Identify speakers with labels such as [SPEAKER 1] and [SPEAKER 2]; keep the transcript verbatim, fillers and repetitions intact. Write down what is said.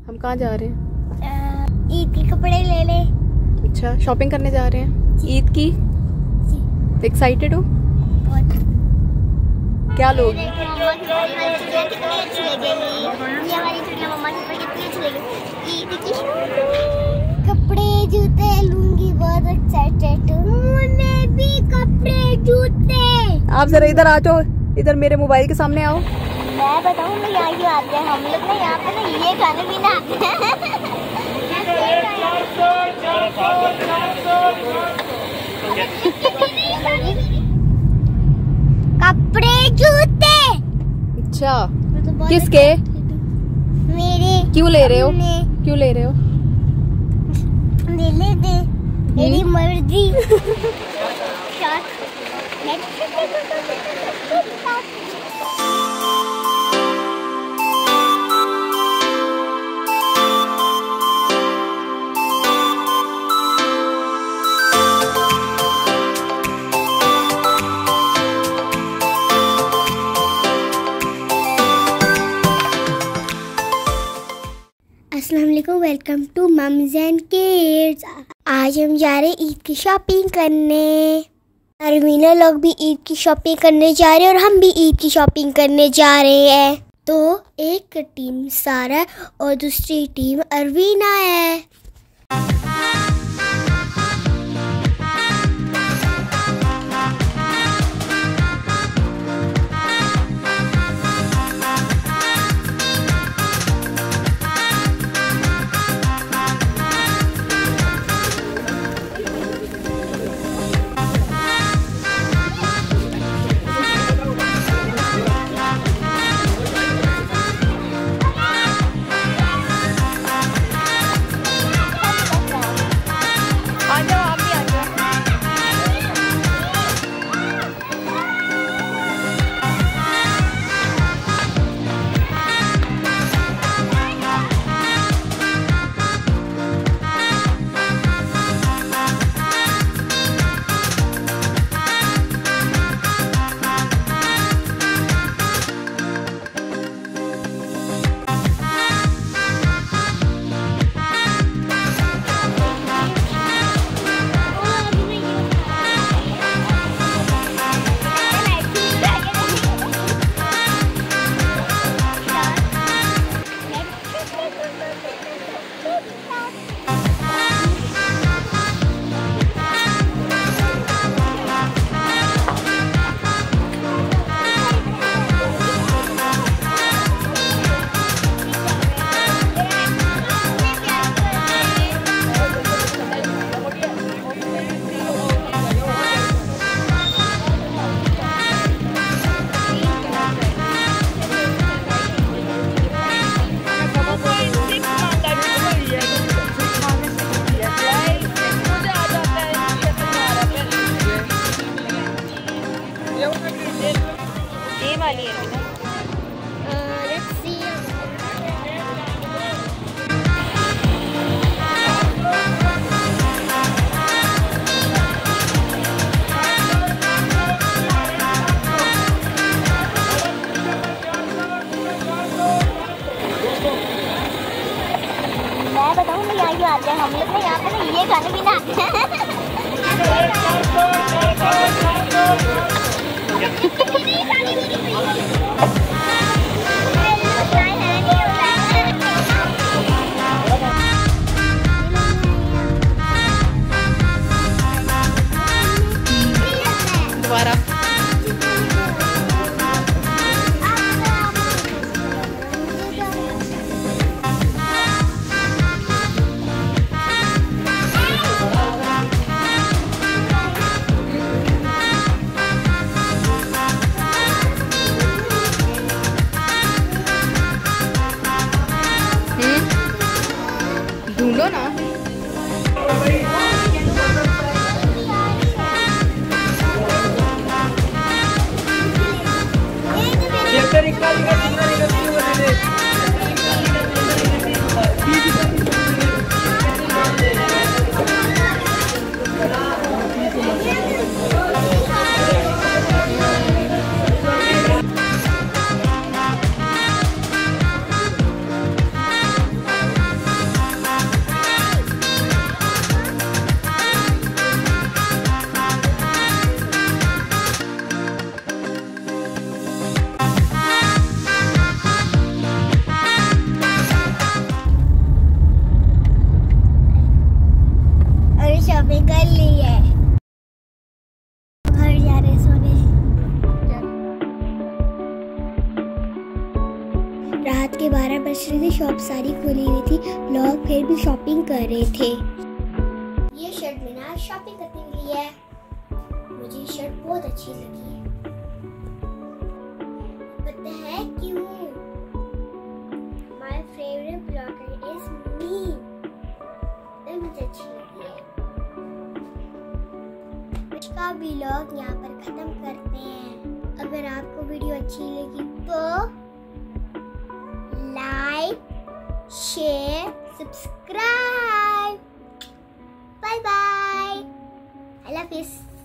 [SPEAKER 1] हम कहाँ जा रहे हैं?
[SPEAKER 2] ईद के कपड़े ले ले।
[SPEAKER 1] अच्छा, शॉपिंग करने जा रहे हैं ईद की। एक्साइटेड हो?
[SPEAKER 2] बहुत।
[SPEAKER 1] क्या लोगी?
[SPEAKER 2] कपड़े जूते लूंगी, बहुत एक्साइटेड हूँ मैं भी। कपड़े जूते।
[SPEAKER 1] आप जरा इधर आ जाओ, इधर मेरे मोबाइल के सामने आओ।
[SPEAKER 2] मैं बताऊँ ना, यहाँ क्यों आते हैं हम लोग ना, यहाँ पे ना ये खाने पीने आते हैं। कपड़े जूते।
[SPEAKER 1] अच्छा,
[SPEAKER 2] तो
[SPEAKER 1] किसके?
[SPEAKER 2] मेरे।
[SPEAKER 1] क्यों ले रहे हो? क्यों ले रहे हो?
[SPEAKER 2] ले ले दे, मेरी मर्जी। अस्सलाम वालेकुम, welcome to moms and kids. आज हम जा रहे हैं ईद की शॉपिंग करने। अरवीना लोग भी ईद की शॉपिंग करने जा रहे हैं और हम भी ईद की शॉपिंग करने जा रहे हैं। तो एक टीम सारा और दूसरी टीम अरवीना है। मैं बताऊँ ना, यहाँ क्यों आते हैं हम लोग ना, यहाँ पे ना ये खाने पीने आते हैं।
[SPEAKER 1] दोबारा ढूंढो ना।
[SPEAKER 2] रात के बारह बज रहे थे, शॉप सारी खुली हुई थी, लोग फिर भी शॉपिंग कर रहे थे। ये शर्ट मैंने आज शॉपिंग करने के लिए है, मुझे शर्ट बहुत अच्छी लगी है। पता है क्यों? My favourite blogger is me, तो मुझे अच्छी लगी है। आज का व्लॉग यहाँ पर खत्म करते हैं। अगर आपको वीडियो अच्छी लगी तो like, share, subscribe. Bye bye, अल्लाह हाफिज़।